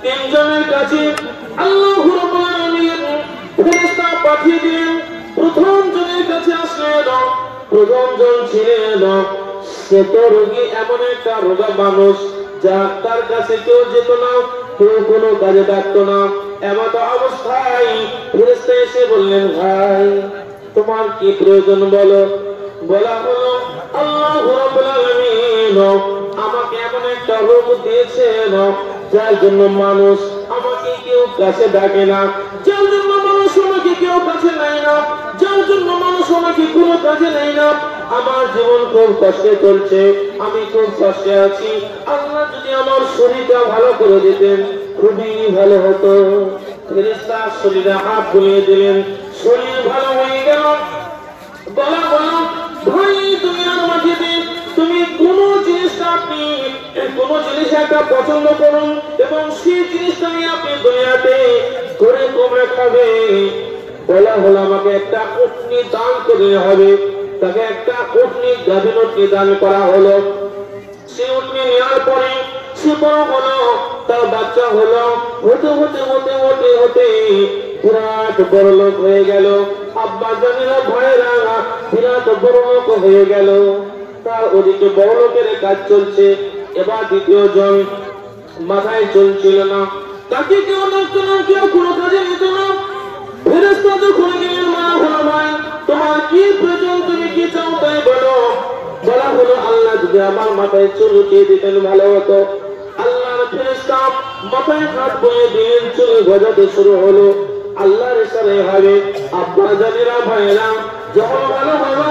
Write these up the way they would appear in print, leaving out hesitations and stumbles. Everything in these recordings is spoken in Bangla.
তিনজনের কাছে আল্লাহ রাব্বুল আলামিন ফেরেশতা পাঠিয়ে দিলেন। প্রথম জনের কাছে আসলেন, প্রথম জন ছিলেন শ্বেত রোগী, এমন একটা রোগা মানুষ যা তার কাছে কেউ যেত না, কেউ কোনো কাজে ডাকতো না। এমন অবস্থায় ফেরেশতা এসে বললেন, ভাই তোমার কি প্রয়োজন বলো। বলা হলো, আল্লাহ রাব্বুল আলামিন আমাকে এমন একটা রোগ দিয়েছেন যার জন্য মানুষ আমাকে কেউ কাছে ডাকে না, যার জন্য মানুষ আমাকে কেউ কাছে নেয় না, যার জন্য মানুষ আমাকে কোনো কাজে নেয় না। আমার জীবন খুব কষ্টে চলছে, আমি খুব কষ্টে আছি। আল্লাহ যদি আমার শরীরটা ভালো করে দিতেন খুবই ভালো হতো। ফেরেশতা শরীরে হাত বুলিয়ে দিলেন, শরীর ভালো হয়ে গেল। বলা বলো, ভাই তুমি আমাকে দিন, তুমি কোন জিনিসটা আপনি কোন জিনিস একটা পছন্দ করুন এবং সেই জিনিসটা নিয়ে আপনি দুনিয়াতে করে তোমরা খাবে। বলা হলো, আমাকে একটা উটনি দান করতে হবে। তাকে একটা উটনি গাভীর উটনি দান করা হলো। সে উটনি নেওয়ার পরে সে বড় হলো, তার বাচ্চা হলো, হতে হতে হতে হতে হতে বিরাট বড় লোক হয়ে গেল। আব্বা জানেরা ভাইরা বিরাট বড় লোক হয়ে গেল। তার ওদিকে বড় লোকের কাজ চলছে। এবার দ্বিতীয় জন মাথায় চলছিল না, তাকে কেউ ডাকতো না, কেউ কোনো কাজে নিত না। ফেরেশতা যখন গেলেন, মারা হলো, ভাই তোমার কি প্রয়োজন, তুমি কি চাও তাই বলো। বলা হলো, আল্লাহ যদি আমার মাথায় চুল উঠিয়ে দিতেন ভালো হতো। আল্লাহর ফেরেশতা মাথায় হাত বুলিয়ে দিলেন, চুল গজাতে শুরু হলো। আল্লাহর ইশারায় হবে। আব্বা জানেরা ভাইরা যখন ভালো হলো,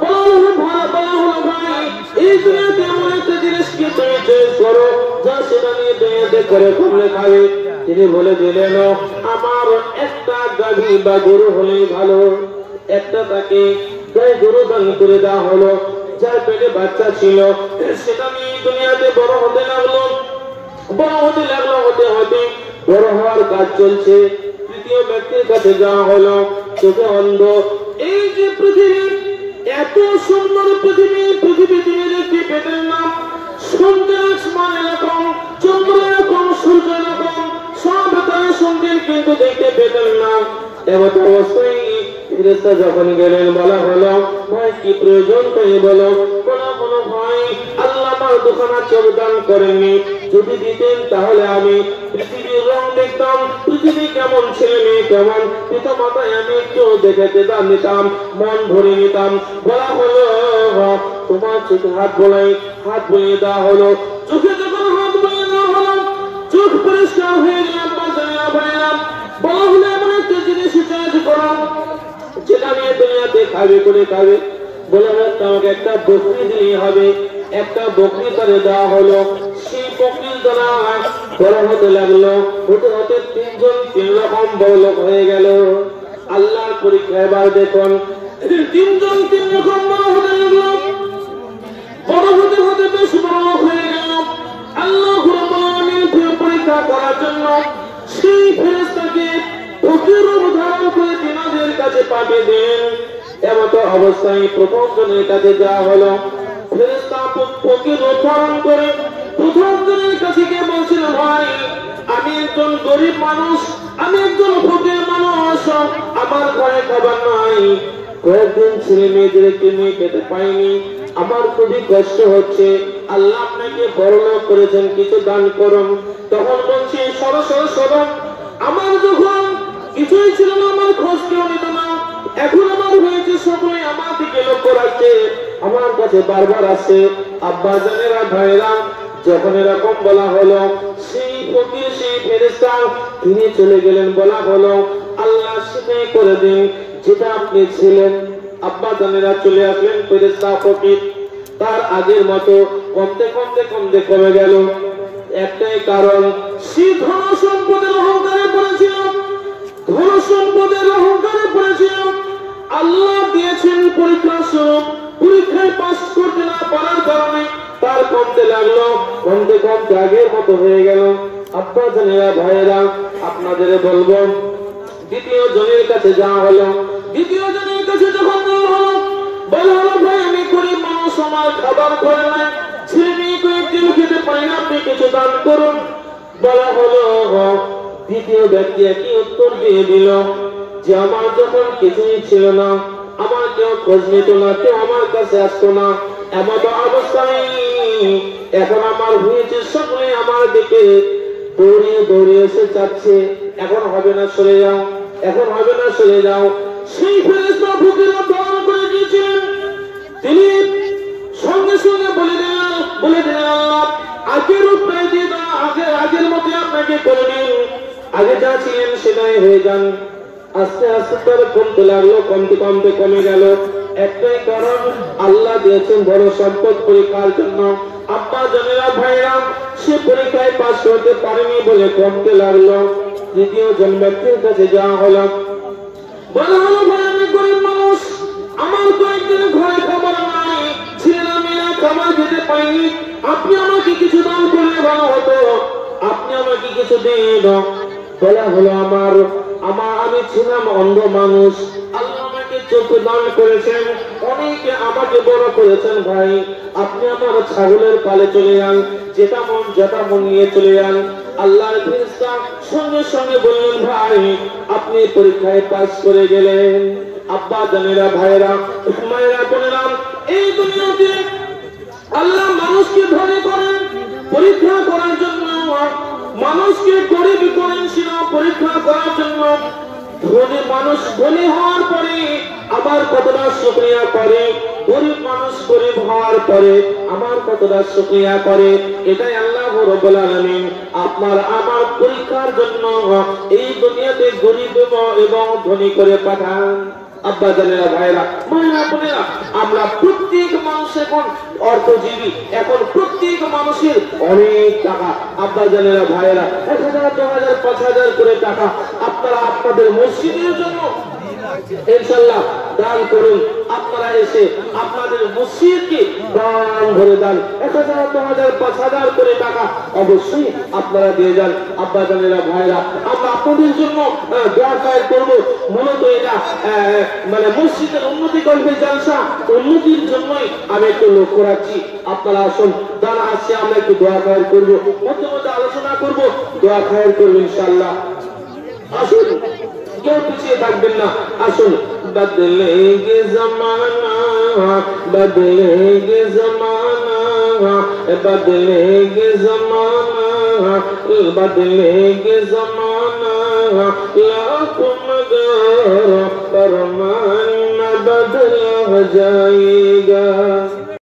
বলা হলো ভাই এই দুনিয়াতে এমন একটা জিনিসকে তুমি চয়েস করো যা সেটা নিয়ে দুনিয়াতে করে কমলে খাবে। তিনি বলে দিলেন, আমার একটা গাভী বা গরু হলেই ভালো। একটা তাকে গায়ে গরু দান করে দেওয়া হলো। যার পেটে বাচ্চা ছিল সেটা নিয়ে দুনিয়াতে বড় হতে লাগলো, বড় হতে লাগলো। হতে হতে বড় হওয়ার কাজ চলছে। তৃতীয় ব্যক্তির কাছে যাওয়া হলো, চোখে অন্ধ। এই যে পৃথিবী, এত সুন্দর পৃথিবী, পৃথিবী তুমি দেখতে পেতেন না। সুন্দর আসমান এরকম, চন্দ্র এরকম, সূর্য এরকম, সব তারা সুন্দর, কিন্তু দেখতে পেতেন না। এমন অবস্থায় ফেরেশতা যখন গেলেন, বলা হলো, ভাই কি প্রয়োজন তাই বলো। বলা হলো, ভাই আল্লাহ আমার দুখানা চোখ দান করেননি, যদি দিতেন তাহলে আমি পৃথিবীর রং দেখতাম, পৃথিবী কেমন, ছেলে মেয়ে কেমন, পিতা মাতায় আমি একটু দেখে দান নিতাম, মন ভরে নিতাম। বলা হলো, তোমার চোখে হাত বুলিয়ে দেওয়া হলো। চোখে যখন হাত বুলিয়ে দেওয়া হলো, চোখ পরিষ্কার হয়ে গেল। বলা হলো, এমন একটা জিনিস চাষ করো যেটা নিয়ে দুনিয়াতে খাবে করে খাবে। বলে আমাকে একটা বকরি দিলেই হবে। একটা বকরি তারে দেওয়া হলো। সেই বকরির দ্বারা বড় হতে লাগলো। হতে হতে তিনজন তিন রকম বড় লোক হয়ে গেল। আল্লাহর পরীক্ষা এবার দেখুন, তিনজন তিন রকম বড় হতে লাগলো। বড় হতে হতে বেশ বড় লোক হয়ে গেল। আল্লাহ রাব্বুল আলামিন পরীক্ষা করার জন্য সেই ফেরেশতাকে ফকির রূপ ধারণ করে তিনাদের কাছে পাঠিয়ে দেন। এমত অবস্থায় প্রথম জনের কাছে যাওয়া হলো। ফেরেশতা ফকির রূপ ধারণ করে প্রথম জনের কাছে গিয়ে বলছিল, ভাই আমি একজন গরিব মানুষ, আমি একজন ফকির মানুষ, আমার ঘরে খাবার নাই, কয়েকদিন ছেলে মেয়েদেরকে নিয়ে খেতে পাইনি, আমার খুবই কষ্ট হচ্ছে। আল্লাহ আপনাকে বড়লোক করেছেন, কিছু দান করুন। তখন বলছি, সরো, আমার যখন কিছুই ছিল না, আমার খোঁজ কেউ নিত না, এখন আমার হয়েছে, সকলে আমার দিকে লক্ষ্য রাখছে, আমার কাছে বারবার আসছে। আব্বা জানেরা ভাইরা যখন এরকম বলা হলো, সেই ফকির সেই ফেরেশতা তিনি চলে গেলেন। বলা হলো, আল্লাহ সেটাই করে দিন যেটা আপনি ছিলেন। আব্বা জানেরা চলে আসলেন। ফেরেশতা ফকির তার আগের মতো কমতে কমে গেল। একটাই কারণ, সে ধন সম্পদের অহংকারে পড়েছিল। আল্লাহ দিয়েছেন পরীক্ষা স্বরূপ, পরীক্ষায় পাস করতে না পারার কারণে তার কমতে লাগলো। কমতে আগের মতো হয়ে গেল। আব্বা জানেরা ভাইয়েরা আপনাদের বলবো, দ্বিতীয় জনের কাছে যাওয়া হলো। দ্বিতীয় জনের কাছে যখন যাওয়া হলো, বলা হলো, ভাই আমি গরিব মানুষ, আমার খাবার ঘরে নাই, ছেলে মেয়ে কয়েকদিন খেতে পাই না, আপনি কিছু দান করুন। বলা হলো দ্বিতীয় ব্যক্তি একই উত্তর দিয়ে দিল যে আমার যখন কিছুই ছিল না, আমার কেউ খোঁজ নিত না, কেউ আমার কাছে আসতো না, এমন অবস্থায় এখন আমার হয়েছে সকলে আমার দিকে দৌড়িয়ে দৌড়িয়ে এসে যাচ্ছে, এখন হবে না সরে যাও, এখন হবে না সরে যাও। সেই ফেরেশতা ফকিরা দোয়া করে দিয়েছিলেন, তিনি সঙ্গে সঙ্গে বলে দিলেন আল্লাহ আগের উপায় দিয়ে দাও, আগের মতো আপনাকে করে দিন, আগে যা ছিলেন সেটাই হয়ে যান। আস্তে আস্তে তার কমতে লাগলো, কমতে কমতে কমে গেল। একটাই কারণ, আল্লাহ দিয়েছেন বড় সম্পদ পরীক্ষার জন্য। আব্বা জানেরা ভাইরা সে পরীক্ষায় পাস করতে পারেনি বলে কমতে লাগলো। দ্বিতীয় জন ব্যক্তির কাছে যাওয়া হলো, বলা হলো ভাই আমি গরিব মানুষ, আমার কয়েকদিন ঘরে খাবার নাই, ছেলেরা মেয়েরা খাবার খেতে পাইনি, আপনি আমাকে কিছু দান করলে ভালো হতো, আপনি আমাকে কিছু দিন। বলা হলো আমি ছিলাম অন্ধ মানুষ, আল্লাহ আমাকে চোখে দান করেছেন, অনেকে আমাকে বড় করেছেন, ভাই আপনি আমার ছাগলের পালে চলে যান, যেটা মন নিয়ে চলে যান। আল্লাহর ফেরেশতা সঙ্গে সঙ্গে বললেন ভাই আপনি পরীক্ষায় পাস করে গেলেন। আব্বা জানেরা ভাইরা মায়েরা বোনেরা, এই দুনিয়াতে আল্লাহ মানুষকে ধরে করেন পরীক্ষা করার জন্য, মানুষকে গরিব করেন ছিল পরীক্ষা করার জন্য। ধনী মানুষ ধনী হওয়ার পরে আবার কতটা শুকরিয়া করে, গরিব মানুষ গরিব হওয়ার পরে আমার কতটা শুকরিয়া করে। এটাই আল্লাহ রাব্বুল আলামিন আপনার আমার পরীক্ষার জন্য এই দুনিয়াতে গরিব এবং ধনী করে পাঠান। আব্বা জানেরা ভাইরা মায়েরা বোনেরা, আমরা প্রত্যেক মানুষ এখন অর্থজীবী, এখন প্রত্যেক মানুষের অনেক টাকা। আব্বা জানেরা ভাইরা 1000, 2000, 5000 করে টাকা আপনারা আপনাদের মসজিদের জন্য ইনশাআল্লাহ দান করুন। আপনারা এসে আপনাদের মসজিদকে দান ভরে দেন, 1000, 2000, 5000 করে টাকা অবশ্যই আপনারা দিয়ে যান। আব্বা জানেরা ভাইরা আমরা আপনাদের জন্য দোয়া করব। মূলত এটা মানে মসজিদের উন্নতি করবে জালসা, উন্নতির জন্যই আমি একটু লক্ষ্য রাখছি। আপনারা আসুন, দান আসছে, আমরা একটু দোয়া করবো, মধ্যে মধ্যে আলোচনা করবো, দোয়া করবো ইনশাআল্লাহ। আসুন, কেউ পিছিয়ে থাকবেন না, আসুন। বদলেগে জমানা, বদলেগে জমানা, বদলেগে জমানা, বদলেগে জমানা, লাখোं मगर फरमान न बदल जाएगा।